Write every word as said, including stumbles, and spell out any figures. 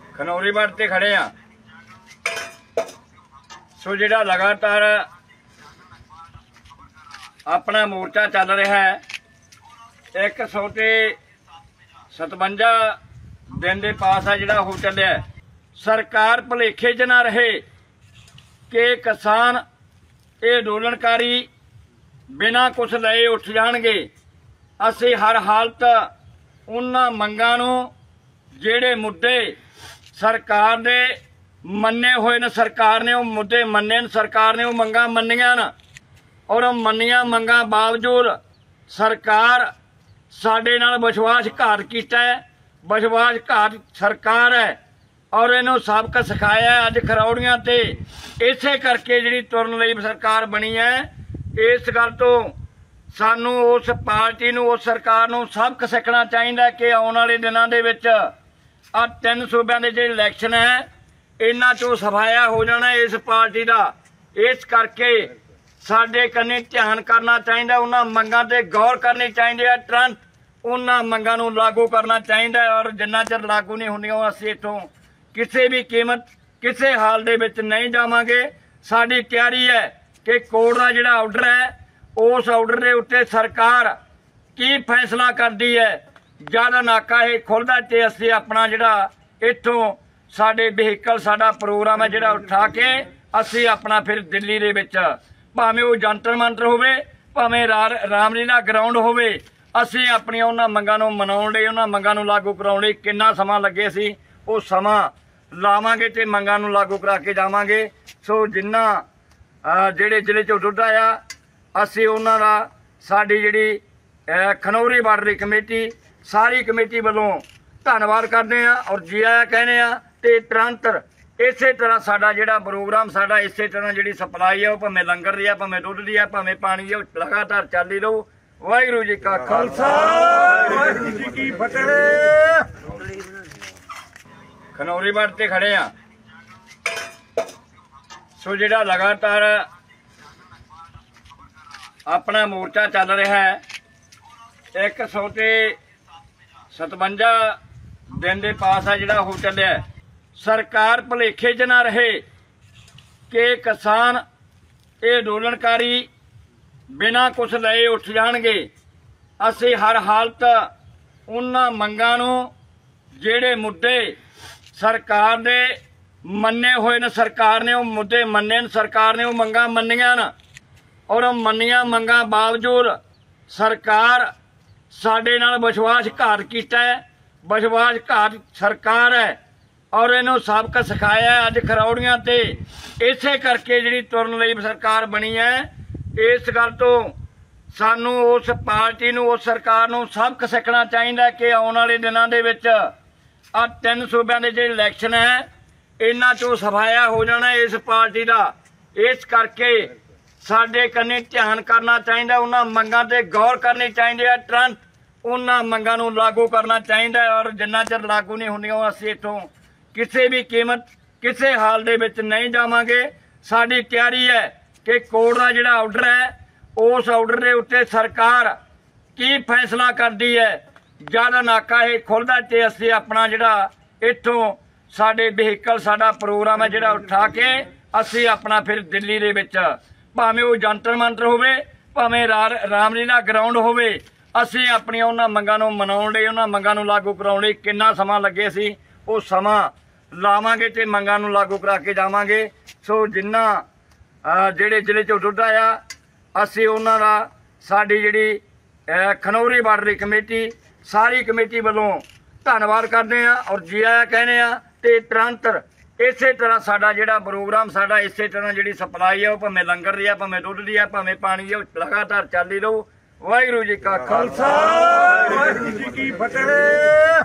खनौरी बड़ ते खड़े हाँ। सो जिहड़ा लगातार अपना मोर्चा चल रहा है, एक सौ ते सतवंजा दिन के पास आ जिहड़ा हो चलिया। सरकार भुलेखे च ना रहे कि किसान ये अंदोलनकारी बिना कुछ लए उठ जाणगे। असीं हर हालत उन्हां मंगां नूं जिहड़े मुद्दे सरकार ने मन्ने हुए ने, सरकार ने वो मुद्दे मन्ने, सरकार ने वो मंगां मन्नियां न, और मन्नियां मंगां बावजूद सरकार साडे नाल विश्वासघात कीता है। विश्वासघात सरकार है और इन्हूं सबक सिखाया है। अज खरौड़ियां ते इसे करके जिहड़ी तुरन लई सरकार बनी है, इस गल तो सानू उस पार्टी नूं उस सरकार नूं सबक सिखना चाहिए कि आउण वाले दिनां दे विच आ तीन सूबिਆਂ दे जिहड़े इलैक्शन है इन्हां चों सफाया हो जाना इस पार्टी का। इस करके साडे कन्ने ध्यान करना चाहिए, उन्हां मंगां ते गौर करनी चाहिए है, तुरंत उन्हां मंगां नूं लागू करना चाहिए है। और जिन्ना चिर लागू नहीं होंदियां असीं इत्थों किसी भी कीमत किसी हाल दे विच नहीं जावांगे। साडी तैयारी है कि कोर्ट का जिहड़ा आर्डर है उस आर्डर के उत्ते सरकार की फैसला करती है। ज्यादा नाका ये खुलदा ते असीं अपना जिहड़ा इत्थों साडे व्हीकल साडा प्रोग्राम है जिहड़ा उठा के असीं अपना फिर दिल्ली दे विच भावें वो जंतर मंतर होवे भावें रामलीला ग्राउंड होवे, असीं अपनी उन्हां मंगां नूं मनाउण लई उन्हां मंगां नूं लागू कराउण लई किन्ना समां लगे असीं वो समां लावांगे ते मंगां नूं लागू करा के जावांगे। सो जिन्ना जिहड़े जिले चों दुद्ध आया असीं उन्हां दा साडी जिहड़ी खनौरी बार्डरी कमेटी सारी कमेटी वालों धन्नवाद करते हैं और जी आया कहने आ। ते तुरंत इस तरह साडा जिहड़ा प्रोग्राम साडा इस तरह जिहड़ी सप्लाई है भावें लंगर दी है भावें दुध दी है भावें पानी दी लगातार चलदी रहू। वाहिगुरू जी का खालसा वाहिगुरू जी की फतेह। खनौरी बड़ ते खड़े हाँ। सो जिहड़ा लगातार अपना मोर्चा चल रहा है, एक सौ ते सतवंजा दिन के पास आ जिहड़ा हो चलिया। सरकार भुलेखे च ना रहे कि किसान ये अंदोलनकारी बिना कुछ लए उठ जाणगे। असीं हर हालत उन्हां मंगां नूं जिहड़े मुद्दे सरकार ने मन्ने हुए ने, सरकार ने वो मुद्दे मन्ने, सरकार ने वो मंगां मन्नियां न, और मन्नियां मंगां बावजूद सरकार साडे नाल विश्वासघात कीता है। विश्वासघात सरकार है और इन्हूं सबक सिखाया है। अज खरौड़ियां ते इसे करके जिहड़ी तुरन लई सरकार बनी है, इस गल तो सानू उस पार्टी नूं उस सरकार नूं सबक सिखना चाहिए कि आउण वाले दिनां दे विच आ तीन सूबिਆਂ दे जिहड़े इलैक्शन है इन्हां चों सफाया हो जाना इस पार्टी का। इस करके साडे कन्ने ध्यान करना चाहिए, उन्हां मंगां ते गौर करनी चाहिए है, तुरंत उन्हां मंगां नूं लागू करना चाहिए है। और जिन्ना चिर लागू नहीं होंदियां असीं इत्थों किसी भी कीमत किसी हाल दे विच नहीं जावांगे। साडी तैयारी है कि कोर्ट का जिहड़ा आर्डर है उस आर्डर के उत्ते सरकार की फैसला करती है। ज्यादा नाका ये खुलदा ते असीं अपना जिहड़ा इत्थों साडे व्हीकल साडा प्रोग्राम है जिहड़ा उठा के असीं अपना फिर दिल्ली दे विच भावें वो जंतर मंतर होवे भावें रामलीला ग्राउंड होवे, असीं अपनी उन्हां मंगां नूं मनाउण लई उन्हां मंगां नूं लागू कराउण लई किन्ना समां लगे असीं वो समां लावांगे ते मंगां नूं लागू करा के जावांगे। सो जिन्ना जिहड़े जिले चों दुद्ध आया असीं उन्हां दा साडी जिहड़ी खनौरी बार्डरी कमेटी सारी कमेटी वालों धन्नवाद करते हैं और जी आया कहने आ। ते तुरंत इस तरह साडा जिहड़ा प्रोग्राम साडा इस तरह जिहड़ी सप्लाई है भावें लंगर दी है भावें दुध दी है भावें पानी दी लगातार चलदी रहू। वाहिगुरू जी का खालसा वाहिगुरू जी की फतेह।